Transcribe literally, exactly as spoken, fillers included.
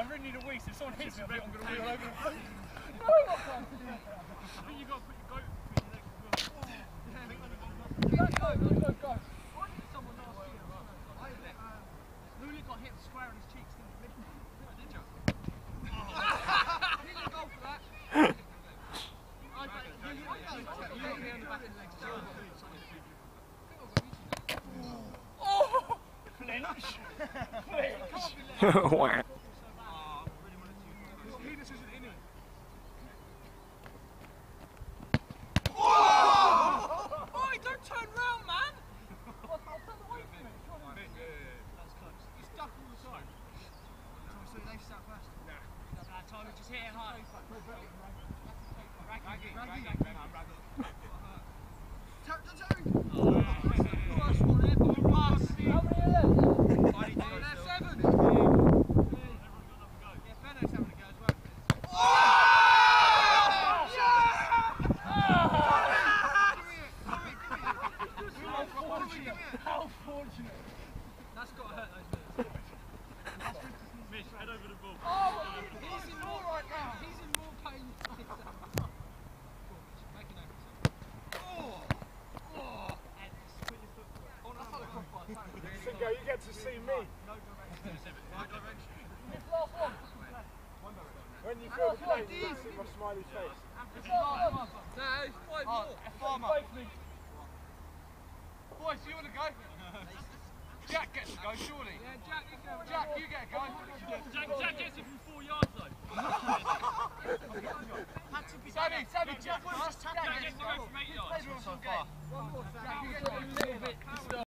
really need a wee, so if someone hits me, I think I'm going to wheel over the place. No, I can't do that. I think you've got to put your goat between your legs as well. Go, go, go, go, go. I did someone last year. I let Luli got hit square on his cheeks. Did you? He didn't go for that. I bet you on the back of the legs. Oh! Flinch! Flinch! Wow. Just hit it hard. Raggy, raggy, tap to toe. Nice one there, boy. Pass. How many are left? Oh, there's seven. Yeah, Benno's having a go as well. Oh! How fortunate. How fortunate. That's got to hurt those minutes. Miss, head over the ball. Oh, he's in more right now. He's in more pain. Make it over. Oh! Oh! Singo, you get to see me. No direction. Right direction. This last one. When you feel the pain, you can see my smiley face. This last one. No, it's five more. Farmer. Boys, do you want to go? Jack gets to go, surely. Yeah, Jack, you go. Jack, you get a go. Jack, Jack gets it from four yards though. Sammy, Sammy, Jack, Jack gets to go from eight yards. So far. One more, Jack, you get a little bit.